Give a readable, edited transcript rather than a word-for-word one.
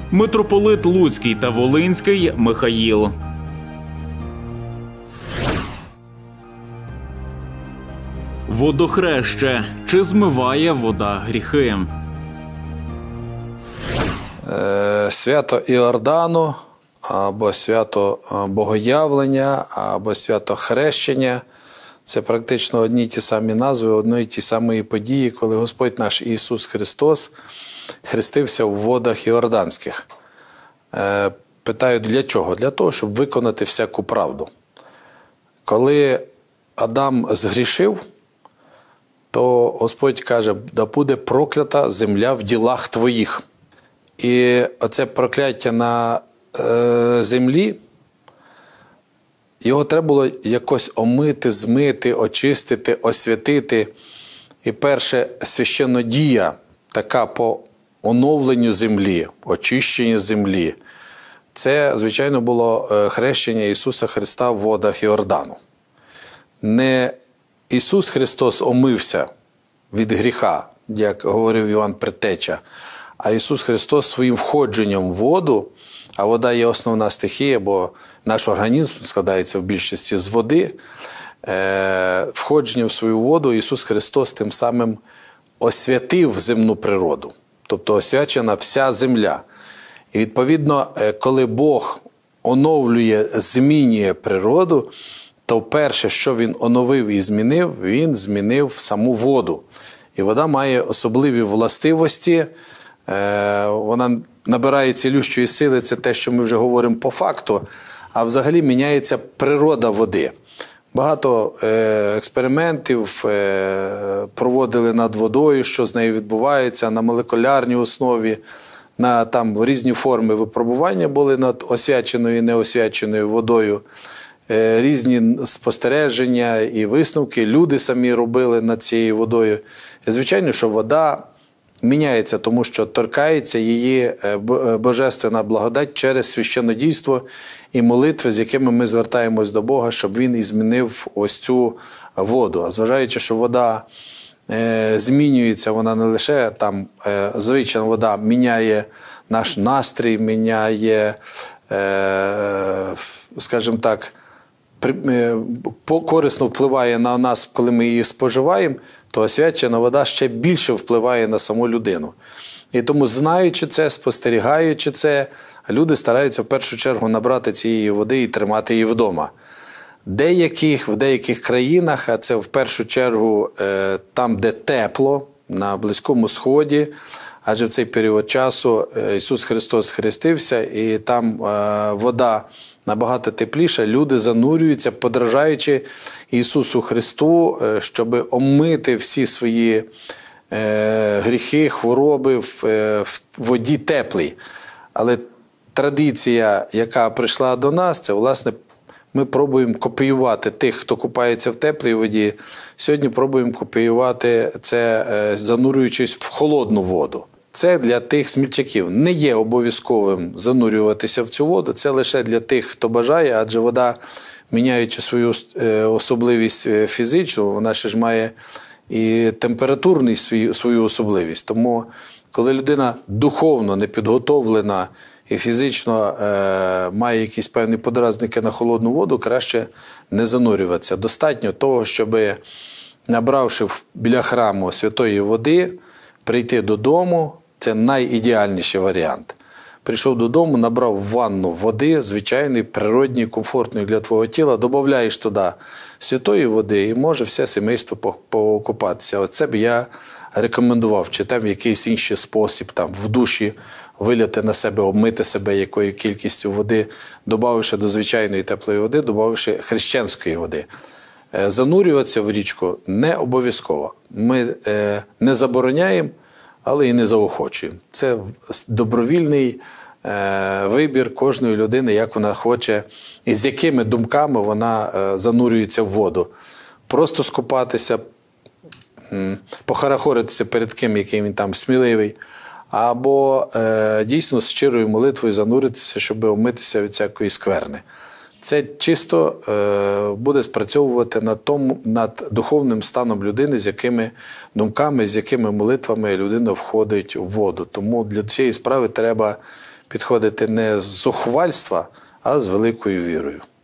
митрополит Луцький та Волинський Михаїл. Водохреще. Чи змиває вода гріхи? Свято Іордану, або свято Богоявлення, або свято Хрещення – це практично одні й ті самі назви, одної й ті самої події, коли Господь наш Ісус Христос хрестився в водах Іорданських. Питаю, для чого? Для того, щоб виконати всяку правду. Коли Адам згрішив, то Господь каже, да буде проклята земля в ділах твоїх. І оце прокляття на землі, його треба було якось омити, змити, очистити, освятити. І перша священнодія, така по оновленню землі, очищенню землі, це, звичайно, було хрещення Ісуса Христа в водах Іордану. Не Ісус Христос омився від гріха, як говорив Іван Предтеча, а Ісус Христос своїм входженням в воду, а вода є основна стихія, бо наш організм складається в більшості з води, входженням в свою воду Ісус Христос тим самим освятив земну природу, тобто освячена вся земля. І відповідно, коли Бог оновлює, змінює природу, то перше, що Він оновив і змінив, Він змінив саму воду. І вода має особливі властивості, вона набирає цілющої сили, це те, що ми вже говоримо по факту, а взагалі міняється природа води. Багато експериментів проводили над водою, що з нею відбувається, на молекулярній основі, на там різні форми випробування були над освяченою і неосвяченою водою. Різні спостереження і висновки люди самі робили над цією водою. І, звичайно, що вода міняється, тому що торкається її божественна благодать через священнодійство і молитви, з якими ми звертаємось до Бога, щоб Він і змінив ось цю воду. А зважаючи, що вода змінюється, вона не лише там, звичайна вода міняє наш настрій, міняє, скажімо так, корисно впливає на нас, коли ми її споживаємо, то освячена вода ще більше впливає на саму людину. І тому, знаючи це, спостерігаючи це, люди стараються в першу чергу набрати цієї води і тримати її вдома. В деяких країнах, а це в першу чергу там, де тепло, на Близькому Сході, адже в цей період часу Ісус Христос хрестився, і там вода набагато тепліша, люди занурюються, подражаючи Ісусу Христу, щоб омити всі свої гріхи, хвороби в воді теплій. Але традиція, яка прийшла до нас, це, власне, ми пробуємо копіювати тих, хто купається в теплій воді. Сьогодні пробуємо копіювати це, занурюючись в холодну воду. Це для тих смільчаків. Не є обов'язковим занурюватися в цю воду, це лише для тих, хто бажає, адже вода, міняючи свою особливість фізичну, вона ще ж має і температурну свою особливість. Тому, коли людина духовно не підготовлена і фізично має якісь певні подразники на холодну воду, краще не занурюватися. Достатньо того, щоб, набравши біля храму святої води, прийти додому – це найідеальніший варіант. Прийшов додому, набрав ванну води, звичайної, природньої, комфортної для твого тіла, додаєш туди святої води і може все сімейство покупатися. Оце б я рекомендував, чи там в якийсь інший спосіб, там в душі виляти на себе, обмити себе якою кількістю води, додавши до звичайної теплої води, додавши хрещенської води. Занурюватися в річку не обов'язково. Ми не забороняємо, але і не заохочуємо. Це добровільний вибір кожної людини, як вона хоче і з якими думками вона занурюється в воду. Просто скупатися, похарахоритися перед ким, який він там сміливий, або дійсно з щирою молитвою зануритися, щоб омитися від всякої скверни. Це чисто буде спрацьовувати над духовним станом людини, з якими думками, з якими молитвами людина входить в воду. Тому для цієї справи треба підходити не з зухвальства, а з великою вірою.